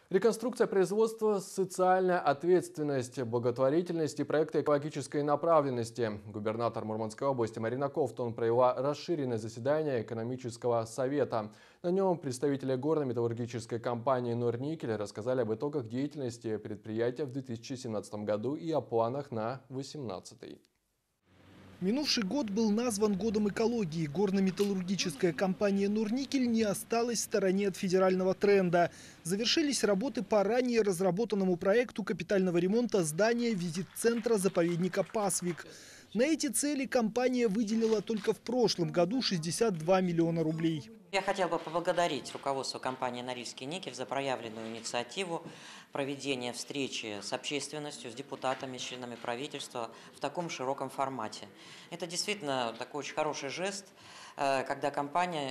Реконструкция производства, социальная ответственность, благотворительность и проекты экологической направленности. Губернатор Мурманской области Марина Ковтун провела расширенное заседание экономического совета. На нем представители горно-металлургической компании «Норникель» рассказали об итогах деятельности предприятия в 2017 году и о планах на 2018. Минувший год был назван годом экологии. Горно-металлургическая компания «Норникель» не осталась в стороне от федерального тренда. Завершились работы по ранее разработанному проекту капитального ремонта здания визит-центра заповедника Пасвик. На эти цели компания выделила только в прошлом году 62 миллиона рублей. Я хотела бы поблагодарить руководство компании «Норильский никель» за проявленную инициативу проведения встречи с общественностью, с депутатами, с членами правительства в таком широком формате. Это действительно такой очень хороший жест, когда компания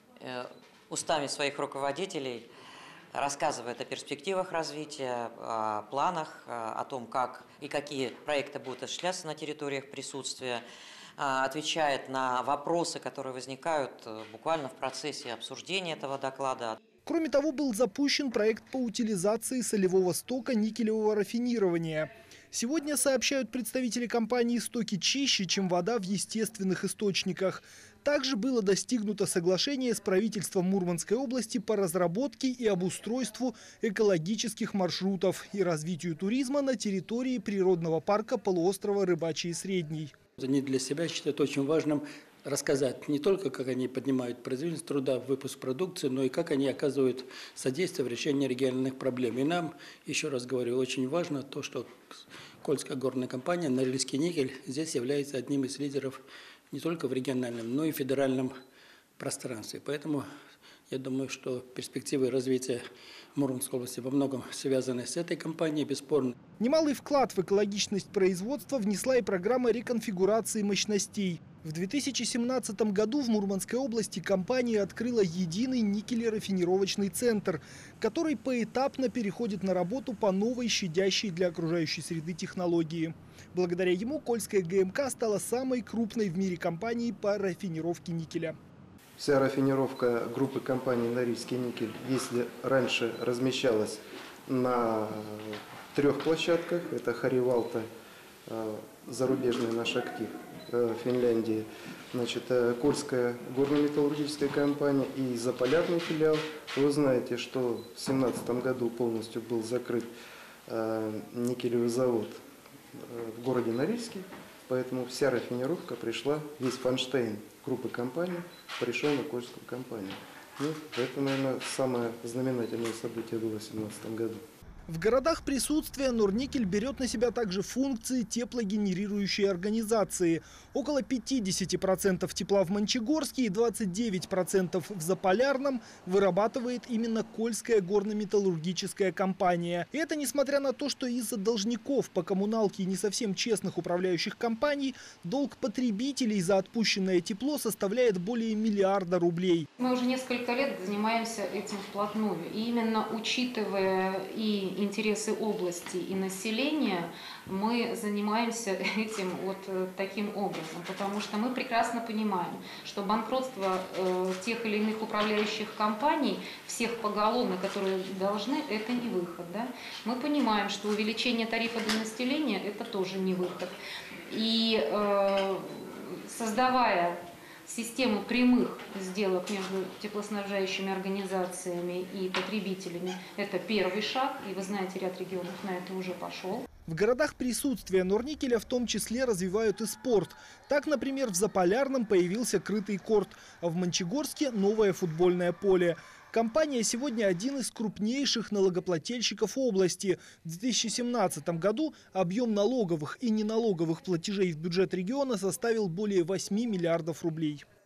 устами своих руководителей рассказывает о перспективах развития, о планах, о том, как и какие проекты будут осуществляться на территориях присутствия, отвечает на вопросы, которые возникают буквально в процессе обсуждения этого доклада. Кроме того, был запущен проект по утилизации солевого стока никелевого рафинирования. Сегодня, сообщают представители компании, стоки чище, чем вода в естественных источниках. Также было достигнуто соглашение с правительством Мурманской области по разработке и обустройству экологических маршрутов и развитию туризма на территории природного парка полуострова Рыбачий Средний. Они для себя считают очень важным рассказать не только, как они поднимают производительность труда, выпуск продукции, но и как они оказывают содействие в решении региональных проблем. И нам, еще раз говорю, очень важно то, что Кольская горная компания «Норильский никель» здесь является одним из лидеров не только в региональном, но и федеральном пространстве. Поэтому я думаю, что перспективы развития Мурманской области во многом связаны с этой компанией, бесспорно. Немалый вклад в экологичность производства внесла и программа реконфигурации мощностей. В 2017 году в Мурманской области компания открыла единый никелерафинировочный центр, который поэтапно переходит на работу по новой, щадящей для окружающей среды технологии. Благодаря ему Кольская ГМК стала самой крупной в мире компанией по рафинировке никеля. Вся рафинировка группы компании «Норильский никель», если раньше размещалась на 3 площадках, это Харивалта, зарубежный наш актив в Финляндии, значит, Кольская горно-металлургическая компания и Заполярный филиал. Вы знаете, что в 2017 году полностью был закрыт никелевый завод в городе Норильске. Поэтому вся рафинировка пришла, весь фонштейн группы компаний пришел на Кольскую компанию. Ну, это, наверное, самое знаменательное событие было в 2017 году. В городах присутствия Норникель берет на себя также функции теплогенерирующей организации. Около 50% тепла в Мончегорске и 29% в Заполярном вырабатывает именно Кольская горно-металлургическая компания. И это несмотря на то, что из-за должников по коммуналке и не совсем честных управляющих компаний долг потребителей за отпущенное тепло составляет более миллиарда рублей. Мы уже несколько лет занимаемся этим вплотную. И именно учитывая и интересы области и населения, мы занимаемся этим вот таким образом, потому что мы прекрасно понимаем, что банкротство тех или иных управляющих компаний, всех поголовно, которые должны, это не выход. Да? Мы понимаем, что увеличение тарифа для населения это тоже не выход. И создавая систему прямых сделок между теплоснабжающими организациями и потребителями – это первый шаг, и вы знаете, ряд регионов на это уже пошел. В городах присутствия Норникеля в том числе развивают и спорт. Так, например, в Заполярном появился крытый корт, а в Мончегорске – новое футбольное поле. Компания сегодня один из крупнейших налогоплательщиков области. В 2017 году объем налоговых и неналоговых платежей в бюджет региона составил более 8 миллиардов рублей.